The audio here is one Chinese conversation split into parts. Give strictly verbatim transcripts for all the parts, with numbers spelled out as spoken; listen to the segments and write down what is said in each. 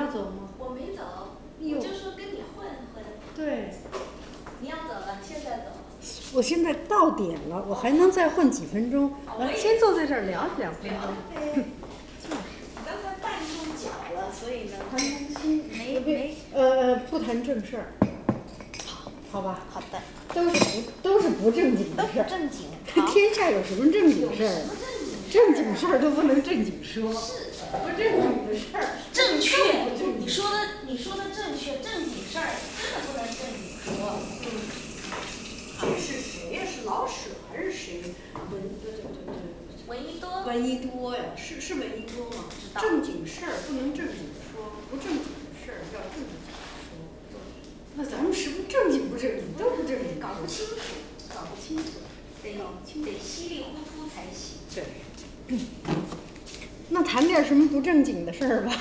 走吗？ 我没走， 我就说跟你混混。 对。 你要走了，现在走。 我现在到点了，我还能再混几分钟。来，先坐在这儿聊两分钟。 就是。你刚才绊住脚了，所以呢。 谈谈心。 没没。 呃，不谈正事儿。 好。 好吧。 好的。 都是不都是不正经的事儿。 都不正经。 天下有什么正经事儿？正经事儿都不能正经说。 是。 不正经的事儿。 正确。你说的你说的正确，正经事儿真的不能正经说。嗯。 是谁呀？是老舍还是谁？闻对对对对。 闻一多。 闻一多呀，是是闻一多吗？正经事儿不能正经说，不正经的事儿要正经说。那咱们是不是正经不正经都不正经？ 搞不清楚， 搞不清楚， 得得稀里糊涂才行。 对。那谈点什么不正经的事儿吧。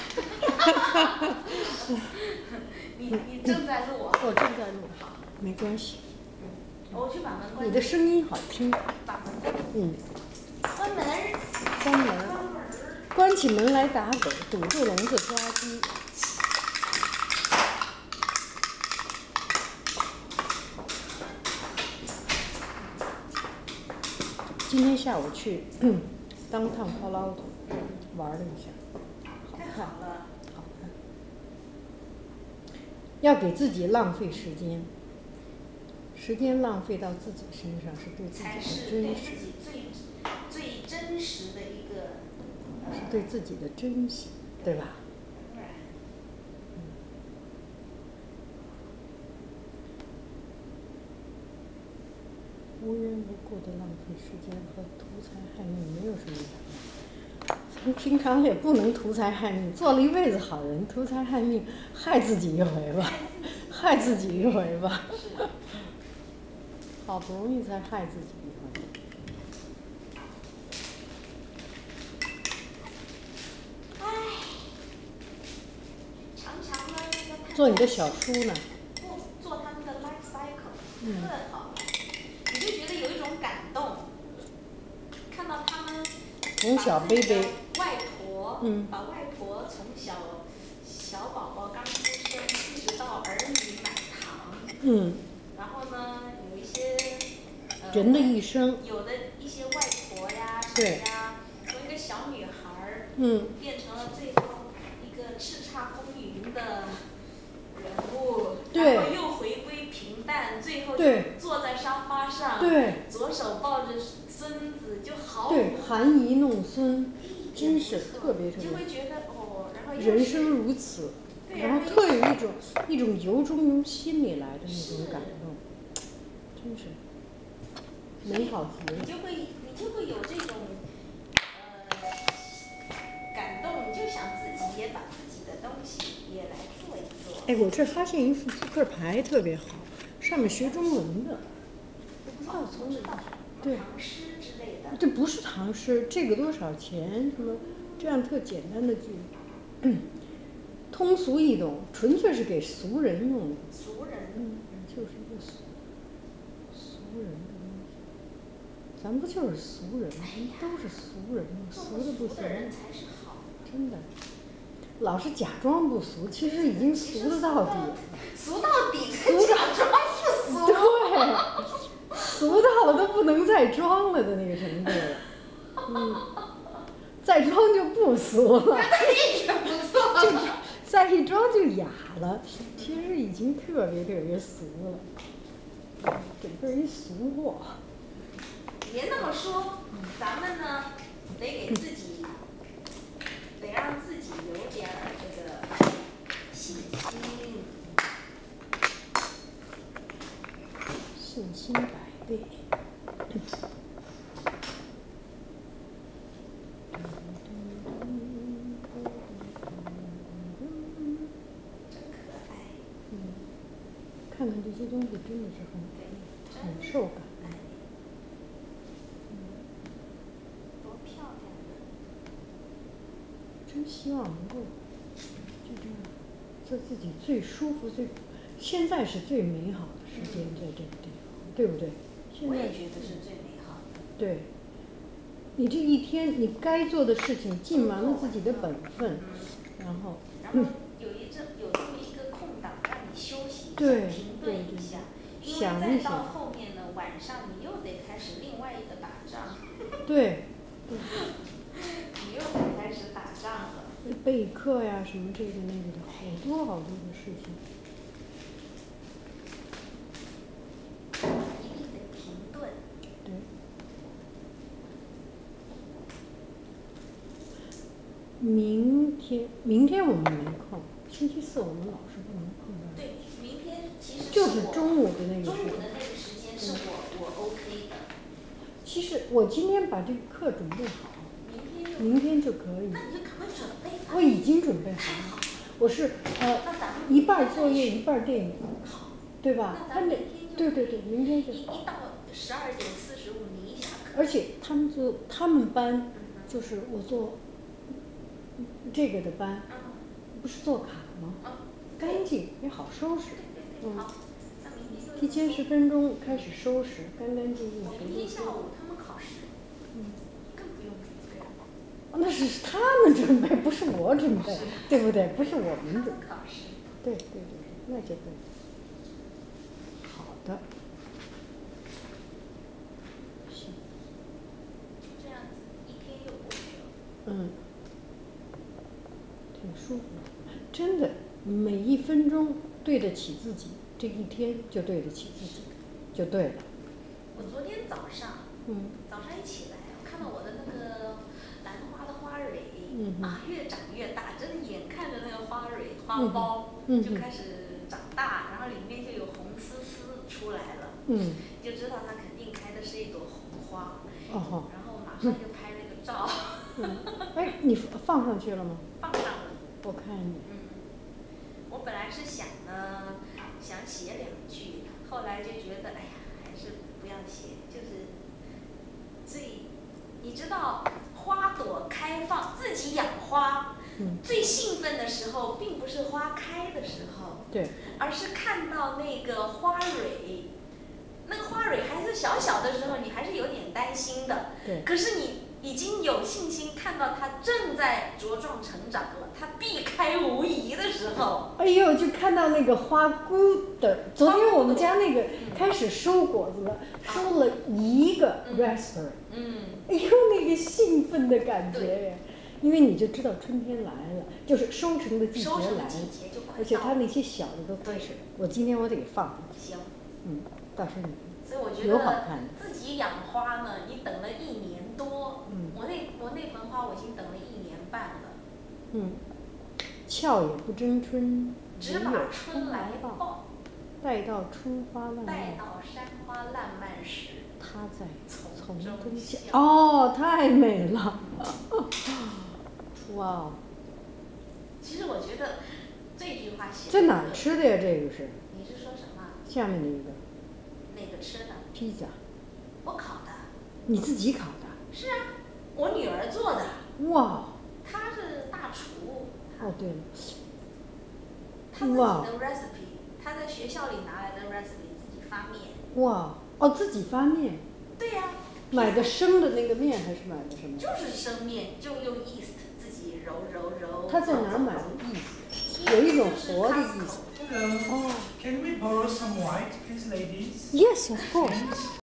你你正在录啊？ 我正在录。好，没关系。 我去把门关。 你的声音好听。 把门关。 嗯。 关门。 关门。关起门来打狗，堵住笼子抓鸡。今天下午去当趟泡捞子玩了一下，好看。 好了。 好看。要给自己浪费时间。时间浪费到自己身上是对自己的珍惜， 才是对自己最最真实的一个， 呃、是对自己的珍惜，对吧？ 对。 嗯。无缘无故的浪费时间和图财害命没有什么两样。咱平常也不能图财害命，做了一辈子好人，图财害命，害自己一回吧，害自己一回吧。好不容易才害自己一回。 唉，常常呢， 做你的小书呢。 不做他们的 life cycle， 嗯。 特好，你就觉得有一种感动，看到他们从小 baby 外婆， 嗯， 把外婆从小小宝宝刚出生一直到儿女满堂， 嗯。 然后呢，有一些。 人的一生， 有的一些外婆呀， 对呀，从一个小女孩嗯， 变成了最后一个叱咤风云的人物， 对， 然后又回归平淡，最后就坐在沙发上， 对， 左手抱着孙子，就好， 对，含饴弄孙，真是特别特别， 就会觉得哦，然后人生如此，然后特有一种一种由衷心里来的那种感动，真是。美好极了。 你就会，你就会有这种，呃，感动，你就想自己也把自己的东西也来做一做。 哎，我这发现一副扑克牌特别好，上面学中文的，我不知道从哪儿。对。 唐诗之类的。 这不是唐诗，这个多少钱？什么这样特简单的句，嗯，通俗易懂，纯粹是给俗人用的。 俗人。 嗯，就是一个俗俗人的。咱不就是俗人吗？咱都是俗人吗？俗的不行。真的，老是假装不俗，其实已经俗的到底了。 俗到底，俗假装不俗。 对，俗到了都不能再装了的那个程度了。嗯，再装就不俗了。就再一装就哑了，其实已经特别特别俗了，整个一俗货。 别那么说，咱们呢得给自己，得让自己有点儿这个信心， 信心百倍。 真可爱。 嗯，看看这些东西真的是很很受感。真希望能够就这样做自己最舒服、最现在是最美好的时间，在这个地方，对不对？现在我也觉得是最美好的。 对，你这一天你该做的事情尽完了自己的本分，然后然后有一对停顿一下，因为想一再到想， 后面呢，晚上你又得开始另外一个打仗， 对， 你又得开始打仗了。 备课呀，什么这个那个的，好多好多的事情。 一定得停顿。 对。明天，明天我们没空，星期四我们老是不能碰到。 对，明天其实就是中午的那个中时间。 午的那个时间是我我 OK 的。 其实我今天把这个课准备好， 明天就明天就可以。 那你就赶快准备吧。 我已经准备好了，我是呃那咱们一半儿作业一半儿电影， 好， 对吧？ 那他那咱明天就对对对，明天就一一到十二点四十五你一下课。 而且他们做他们班嗯就是我做这个的班， 嗯不是做卡吗？ 嗯， 干净也好收拾。 对对对， 嗯好，那明天就提前十分钟开始收拾，干干净净， 我谁都收明天下午他们考试， 嗯， 更不用准备了。 那是他们准备，不是我准备，对不对？不是我们准备。 考试。 对对对，那就对。好的。行。 这样子一天又过去了。 嗯。挺舒服的，真的，每一分钟对得起自己，这一天就对得起自己，就对了。 我昨天早上， 嗯。 早上一起来，我看到我的那个兰花的花蕊， 嗯啊，越长越大，真的眼看着那个花蕊花苞、 嗯、 就开始长大，然后里面就有红丝丝出来了， 嗯， 就知道它肯定开的是一朵红花。 哦好。 然后马上就拍了个照。 嗯，哎，你放上去了吗？ 放上了。 我看你。 嗯，我本来是想呢，想写两句，后来就觉得，哎呀，还是不要写，就是最，你知道，花朵开放，自己养花， 嗯， 最兴奋的时候，并不是花开的时候， 对， 而是看到那个花蕊，那个花蕊还是小小的时候，你还是有点担心的， 对， 可是你已经有信心看到它正在茁壮成长了，它必开无疑的时候。 哎呦，就看到那个花骨的，昨天我们家那个开始收果子了，嗯、收了一个 raspberry， 嗯， 哎呦，那个兴奋的感觉呀！因为你就知道春天来了，就是收成的季节来了，而且它那些小的都开始。我今天我得给放上去。 行。 嗯，到时候你。 所以我觉得自己养花呢，你等了一年多。嗯。我那我那盆花我已经等了一年半了。 嗯。俏也不争春， 只把春来报。 待到春花烂漫。 待到山花烂漫时。 它在丛中笑。 哦，太美了。哇。 其实我觉得这句话写。 在哪儿吃的呀？这个是。 你是说什么？ 下面那个。 那个吃的。 披萨。 我烤的。 你自己烤的？ 是啊，我女儿做的。 哇。 她是大厨。 哦，对了。 她自己的 recipe， 她在学校里拿来的 recipe 自己发面。 哇，哦，自己发面。 对呀、啊。 买的生的那个面还是买的什么？ 就是生面，就用 yeast 自己揉揉揉。 他在哪儿买的 yeast？ 有一种活的 yeast。 Hello. Oh. Can we borrow some white, please, ladies? Yes, of course.